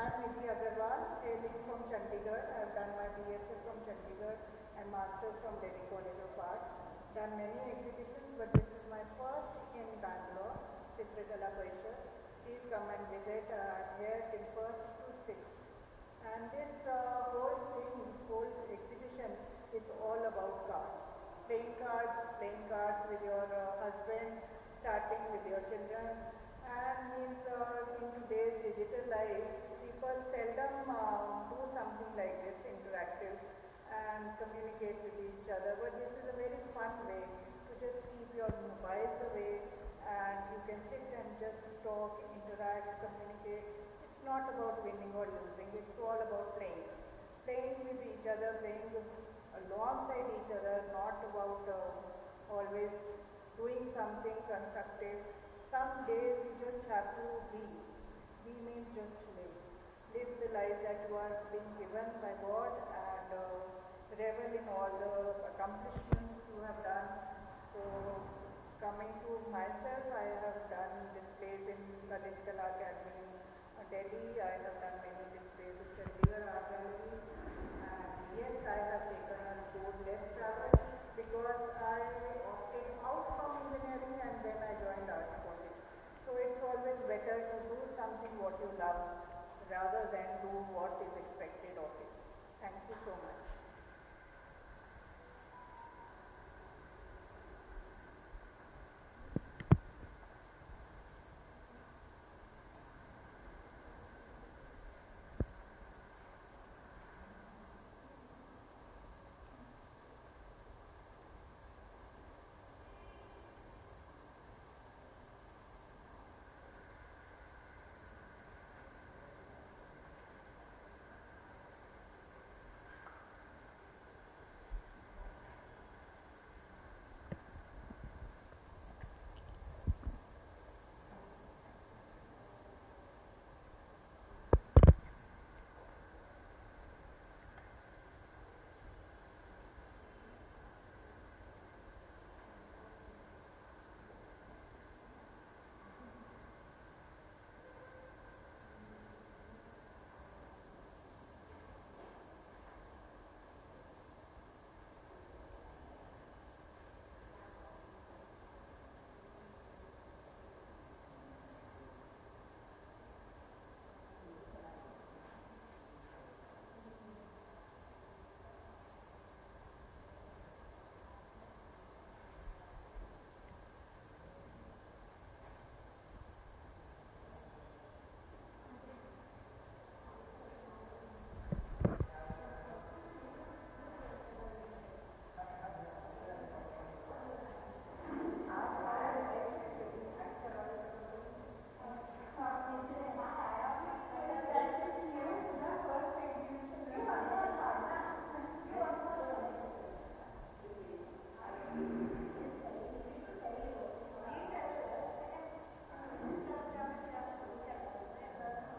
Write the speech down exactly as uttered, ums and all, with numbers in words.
am NIDHI Agarwal, hailing from Chandigarh. I have done my B S c from Chandigarh and Masters from Delhi College of Arts. Done many exhibitions, but this is my first in Bangalore, Chithrakala, Parishath. Please come and visit. I am here till first to sixth. And this uh, whole thing, whole exhibition is all about cards. Playing cards, playing cards with your uh, husband, starting with your children. And means uh, in today's digital life, people seldom uh, do something like this, interactive, and communicate with each other. But this is a very fun way to just keep your mobiles away, and you can sit and just talk, interact, communicate. It's not about winning or losing, it's all about playing. Playing with each other, playing alongside each other, not about uh, always doing something constructive. Some days you just have to be. Be means just live. Live the life that you are being given by God, and uh, revel in all the accomplishments you have done. So, coming to myself, I have done displays in Chithrakala Academy, uh, Delhi. I have done many displays in Chandigarh Art Gallery. And yes, I have taken a road less travel because I opted out from engineering and then I joined art college. So it's always better to do something what you love rather than do what is expected of you. Thank you so much.